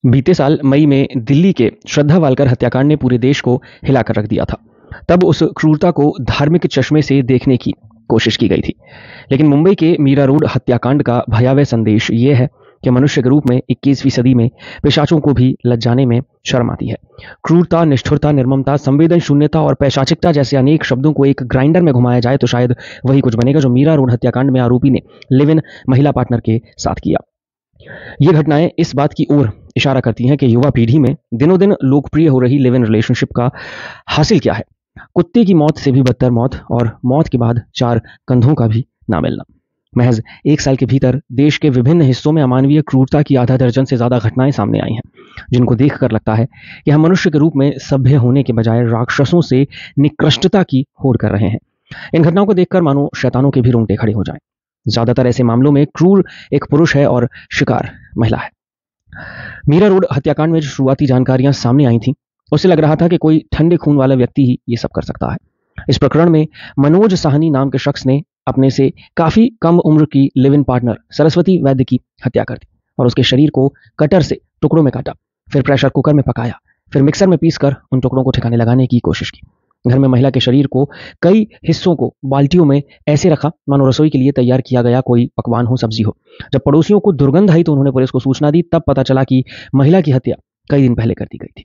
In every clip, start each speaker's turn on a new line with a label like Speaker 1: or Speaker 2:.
Speaker 1: बीते साल मई में दिल्ली के श्रद्धा वालकर हत्याकांड ने पूरे देश को हिलाकर रख दिया था। तब उस क्रूरता को धार्मिक चश्मे से देखने की कोशिश की गई थी। लेकिन मुंबई के मीरा रोड हत्याकांड का भयावह संदेश ये है कि मनुष्य के रूप में 21वीं सदी में पिशाचों को भी लज्जाने में शर्म आती है। क्रूरता, निष्ठुरता, निर्ममता, संवेदन शून्यता और पैशाचिकता जैसे अनेक शब्दों को एक ग्राइंडर में घुमाया जाए तो शायद वही कुछ बनेगा जो मीरा रोड हत्याकांड में आरोपी ने लिव इन महिला पार्टनर के साथ किया। ये घटनाएं इस बात की ओर इशारा करती हैं कि युवा पीढ़ी में दिनों दिन लोकप्रिय हो रही लिव इन रिलेशनशिप का हासिल क्या है। कुत्ते की मौत से भी बदतर मौत और मौत के बाद 4 कंधों का भी ना मिलना। महज 1 साल के भीतर देश के विभिन्न हिस्सों में अमानवीय क्रूरता की आधा दर्जन से ज्यादा घटनाएं सामने आई हैं, जिनको देखकर लगता है कि हम मनुष्य के रूप में सभ्य होने के बजाय राक्षसों से निकृष्टता की होड़ कर रहे हैं। इन घटनाओं को देखकर मानो शैतानों के भी रोंगटे खड़े हो जाएं। ज्यादातर ऐसे मामलों में क्रूर एक पुरुष है और शिकार महिला है। मीरा रोड हत्याकांड में जो शुरुआती जानकारियां सामने आई थी, उससे लग रहा था कि कोई ठंडे खून वाला व्यक्ति ही ये सब कर सकता है। इस प्रकरण में मनोज साहनी नाम के शख्स ने अपने से काफी कम उम्र की लिव इन पार्टनर सरस्वती वैद्य की हत्या कर दी और उसके शरीर को कटर से टुकड़ों में काटा, फिर प्रेशर कुकर में पकाया, फिर मिक्सर में पीसकर उन टुकड़ों को ठिकाने लगाने की कोशिश की। घर में महिला के शरीर को कई हिस्सों को बाल्टियों में ऐसे रखा मानो रसोई के लिए तैयार किया गया कोई पकवान हो, सब्जी हो। जब पड़ोसियों को दुर्गंध आई तो उन्होंने पुलिस को सूचना दी। तब पता चला कि महिला की हत्या कई दिन पहले कर दी गई थी।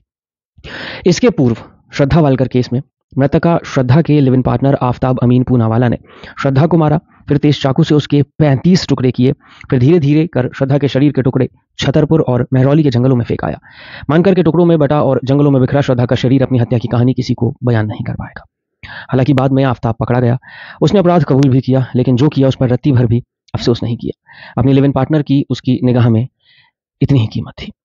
Speaker 1: इसके पूर्व श्रद्धा वालकर केस में मृतका श्रद्धा के live in partner Aftab Amin Poonawala ने श्रद्धा को मारा, फिर तेज चाकू से उसके 35 टुकड़े किए, फिर धीरे धीरे कर श्रद्धा के शरीर के टुकड़े छतरपुर और महरौली के जंगलों में फेंक आया। मानकर के टुकड़ों में बटा और जंगलों में बिखरा श्रद्धा का शरीर अपनी हत्या की कहानी किसी को बयान नहीं कर पाएगा। हालांकि बाद में आफताब पकड़ा गया, उसने अपराध कबूल भी किया, लेकिन जो किया उस पर रत्ती भर भी अफसोस नहीं किया। अपनी लिव इन पार्टनर की उसकी निगाह में इतनी ही कीमत थी।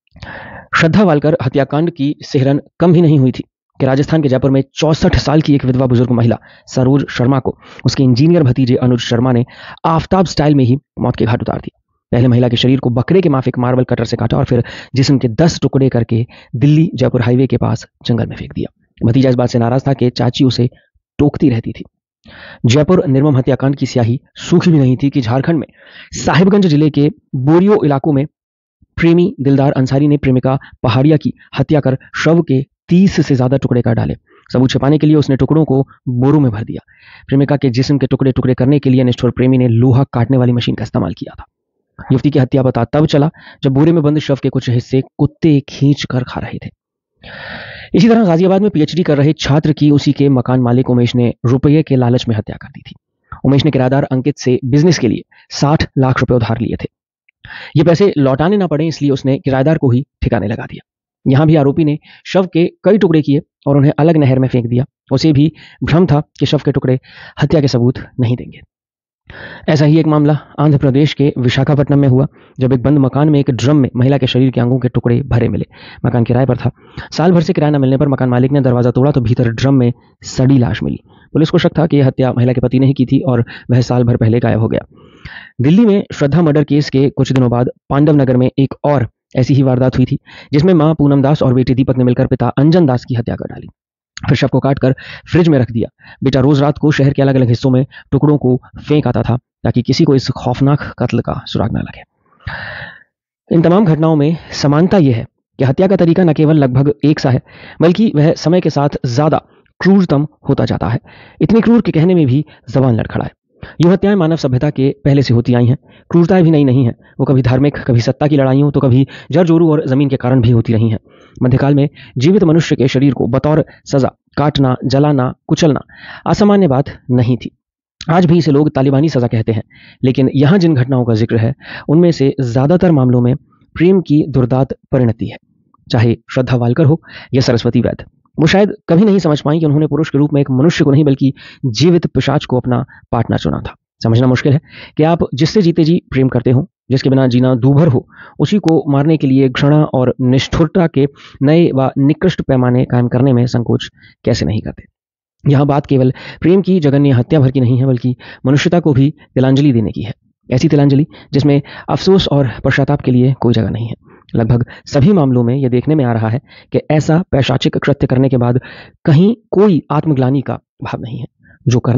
Speaker 1: श्रद्धा वालकर हत्याकांड की सिहरन कम भी नहीं हुई थी कि राजस्थान के जयपुर में 64 साल की एक विधवा बुजुर्ग महिला सरोज शर्मा को उसके इंजीनियर भतीजे अनुज शर्मा ने आफताब स्टाइल में ही मौत के घाट उतार दिया। पहले महिला के शरीर को बकरे के माफिक मार्बल कटर से काटा और फिर जिस्म के 10 टुकड़े करके दिल्ली जयपुर हाईवे के पास जंगल में फेंक दिया। भतीजा इस बात से नाराज था कि चाची उसे टोकती रहती थी। जयपुर निर्मम हत्याकांड की स्याही सूखी भी नहीं थी कि झारखंड में साहिबगंज जिले के बोरियो इलाकों में प्रेमी दिलदार अंसारी ने प्रेमिका पहाड़िया की हत्या कर शव के 30 से ज्यादा टुकड़े कर डाले। सबूत छिपाने के लिए उसने टुकड़ों को बोरों में भर दिया। प्रेमिका के जिस्म के टुकड़े टुकड़े करने के लिए निष्ठुर प्रेमी ने लोहा काटने वाली मशीन का इस्तेमाल किया था। युवती की हत्या पता तब चला जब बोरे में बंद शव के कुछ हिस्से कुत्ते खींच कर खा रहे थे। इसी तरह गाजियाबाद में पीएचडी कर रहे छात्र की उसी के मकान मालिक उमेश ने रुपये के लालच में हत्या कर दी थी। उमेश ने किराएदार अंकित से बिजनेस के लिए 60 लाख रुपए उधार लिए थे। ये पैसे लौटाने ना पड़े इसलिए उसने किराएदार को ही ठिकाने लगा दिया। यहां भी आरोपी ने शव के कई टुकड़े किए और उन्हें अलग नहर में फेंक दिया। उसे भी भ्रम था कि शव के टुकड़े हत्या के सबूत नहीं देंगे। ऐसा ही एक मामला आंध्र प्रदेश के विशाखापट्टनम में हुआ, जब एक बंद मकान में एक ड्रम में महिला के शरीर के अंगों के टुकड़े भरे मिले। मकान किराए पर था। साल भर से किराया न मिलने पर मकान मालिक ने दरवाजा तोड़ा तो भीतर ड्रम में सड़ी लाश मिली। पुलिस को शक था कि यह हत्या महिला के पति ने ही की थी और वह साल भर पहले गायब हो गया। दिल्ली में श्रद्धा मर्डर केस के कुछ दिनों बाद पांडव नगर में एक और ऐसी ही वारदात हुई थी, जिसमें मां पूनम दास और बेटे दीपक ने मिलकर पिता अंजन दास की हत्या कर डाली, फिर शव को काटकर फ्रिज में रख दिया। बेटा रोज रात को शहर के अलग अलग हिस्सों में टुकड़ों को फेंक आता था ताकि किसी को इस खौफनाक कत्ल का सुराग न लगे। इन तमाम घटनाओं में समानता यह है कि हत्या का तरीका न केवल लगभग एक सा है, बल्कि वह समय के साथ ज्यादा क्रूरतम होता जाता है। इतनी क्रूर के कहने में भी जबान लड़खड़ाए। यूं हत्याएं मानव सभ्यता के पहले से होती आई हैं। क्रूरताएं भी नई नहीं है। वो कभी धार्मिक, कभी सत्ता की लड़ाइयों, तो कभी जर जोरू और जमीन के कारण भी होती रही हैं। मध्यकाल में जीवित मनुष्य के शरीर को बतौर सजा काटना, जलाना, कुचलना असामान्य बात नहीं थी। आज भी इसे लोग तालिबानी सजा कहते हैं। लेकिन यहां जिन घटनाओं का जिक्र है उनमें से ज्यादातर मामलों में प्रेम की दुर्दांत परिणति है। चाहे श्रद्धा वालकर हो या सरस्वती वैद्य, वो शायद कभी नहीं समझ पाई कि उन्होंने पुरुष के रूप में एक मनुष्य को नहीं बल्कि जीवित पिशाच को अपना पार्टनर चुना था। समझना मुश्किल है कि आप जिससे जीते जी प्रेम करते हो, जिसके बिना जीना दूभर हो, उसी को मारने के लिए घृणा और निष्ठुरता के नए व निकृष्ट पैमाने कायम करने में संकोच कैसे नहीं करते। यहां बात केवल प्रेम की जघन्य हत्या भर की नहीं है, बल्कि मनुष्यता को भी तिलांजलि देने की है। ऐसी तिलांजलि जिसमें अफसोस और पश्चाताप के लिए कोई जगह नहीं है। लगभग सभी मामलों में यह देखने में आ रहा है कि ऐसा पैशाचिक कृत्य करने के बाद कहीं कोई आत्मग्लानि का भाव नहीं है। जो करना था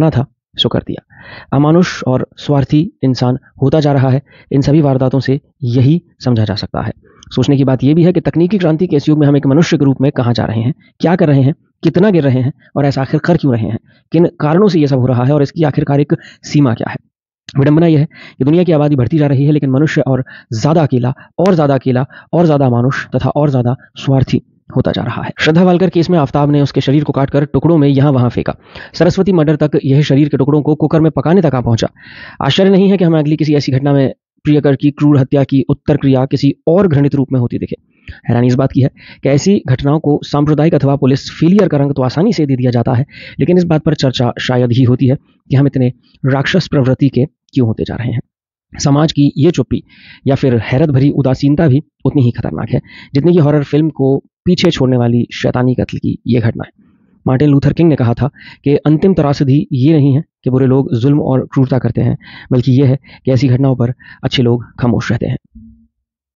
Speaker 1: सो कर दिया। अमानुष और स्वार्थी इंसान होता जा रहा है। इन सभी वारदातों से यही समझा जा सकता है। सोचने की बात यह भी है कि तकनीकी क्रांति के इस युग में हम एक मनुष्य के रूप में कहाँ जा रहे हैं, क्या कर रहे हैं, कितना गिर रहे हैं और ऐसा आखिर कर क्यों रहे हैं, किन कारणों से ये सब हो रहा है और इसकी आखिरकार एक सीमा क्या है। विडंबना यह है कि दुनिया की आबादी बढ़ती जा रही है, लेकिन मनुष्य और ज़्यादा अकेला और ज़्यादा अकेला और ज़्यादा अमानुष तथा और ज़्यादा स्वार्थी होता जा रहा है। श्रद्धा वालकर केस में आफ्ताब ने उसके शरीर को काटकर टुकड़ों में यहाँ वहाँ फेंका। सरस्वती मर्डर तक यह शरीर के टुकड़ों को कुकर में पकाने तक आ पहुंचा। आश्चर्य नहीं है कि हमें अगली किसी ऐसी घटना में प्रियकर की क्रूर हत्या की उत्तर क्रिया किसी और घृणित रूप में होती दिखे। हैरानी इस बात की है कि ऐसी घटनाओं को सांप्रदायिक अथवा पुलिस फेलियर का रंग तो आसानी से दे दिया जाता है, लेकिन इस बात पर चर्चा शायद ही होती है कि हम इतने राक्षस प्रवृत्ति के क्यों होते जा रहे हैं। समाज की ये चुप्पी या फिर हैरत भरी उदासीनता भी उतनी ही खतरनाक है जितनी कि हॉरर फिल्म को पीछे छोड़ने वाली शैतानी कत्ल की ये घटना है। मार्टिन लूथर किंग ने कहा था कि अंतिम त्रासदी ये नहीं है कि बुरे लोग जुल्म और क्रूरता करते हैं, बल्कि ये है कि ऐसी घटनाओं पर अच्छे लोग खामोश रहते हैं।